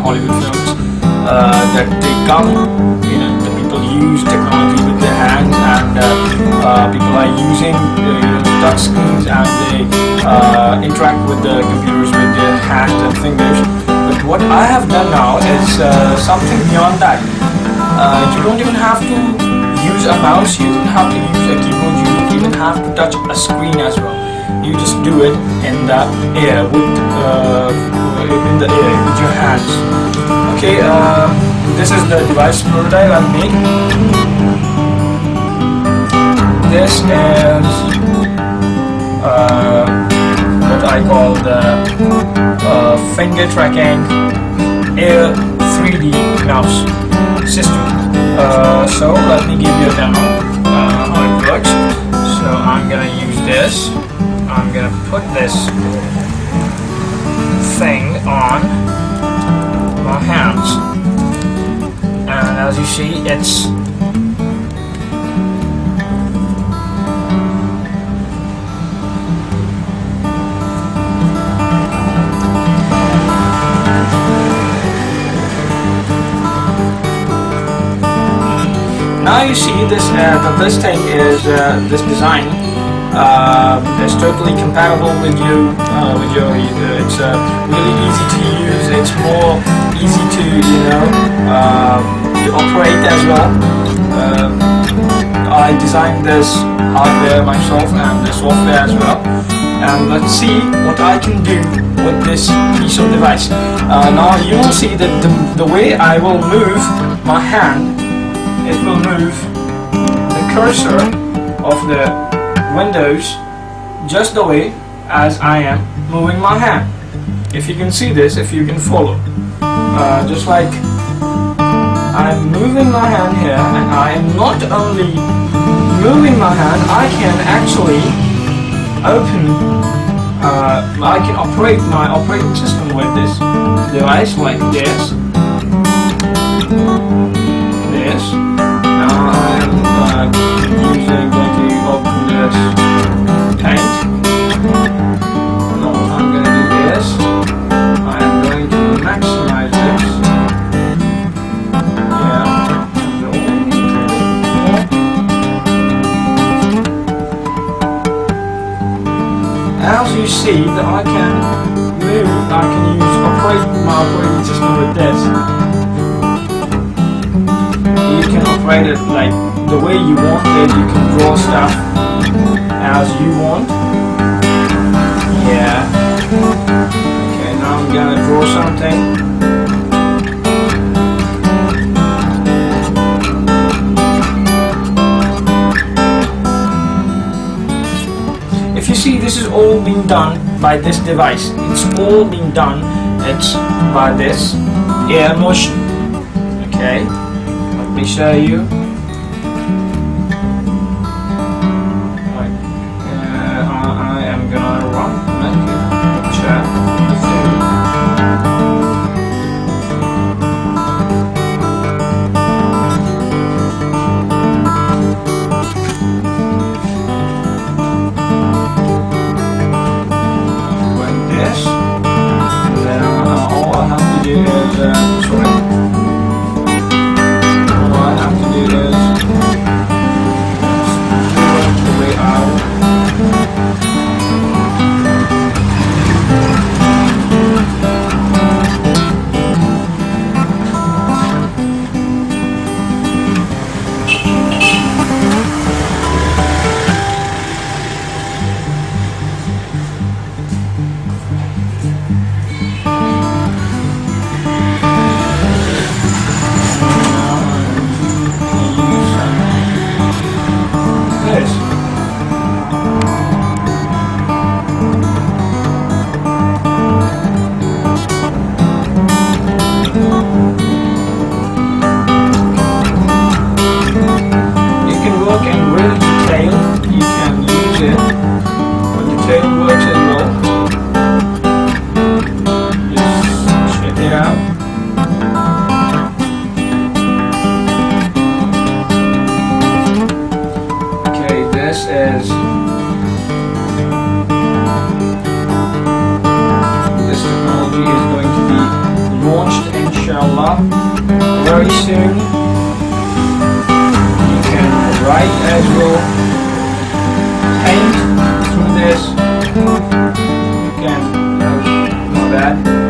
Hollywood films, that they come, you know, the people use technology with their hands, and people are using touch screens, and they interact with the computers with their hands and fingers. But what I have done now is something beyond that. You don't even have to use a mouse, you don't have to use a keyboard, you don't even have to touch a screen as well. You just do it in the air with your hands. Okay, this is the device prototype I've made. This is what I call the finger tracking air 3D mouse system. So let me give you a demo how it works. So I'm gonna use this. I'm gonna put this thing on my hands, and as you see, it's now you see this this thing is this design is totally compatible with you it's really easy to use. It's more easy to to operate as well. I designed this hardware myself and the software as well, and let's see what I can do with this piece of device. Now you will see that the way I will move my hand, it will move the cursor of the windows just the way as I am moving my hand. If you can see this, if you can follow, just like I'm moving my hand here, and I am not only moving my hand, I can actually I can operate my operating system with this device like this. Now I'm going to open this paint. Now I'm going to do this. I'm going to maximize this. As you see that I can move, I can operate my operating system with this. You can operate it like the way you want it. You can draw stuff as you want. Yeah. Okay, now I'm gonna draw something. If you see, this is all being done by this device. It's all being done. It's by this air motion. Okay. Let me show you. I am gonna run make a picture. Like this. Then all I have to do is inshallah very soon you can write as well, paint through this, you can, not bad.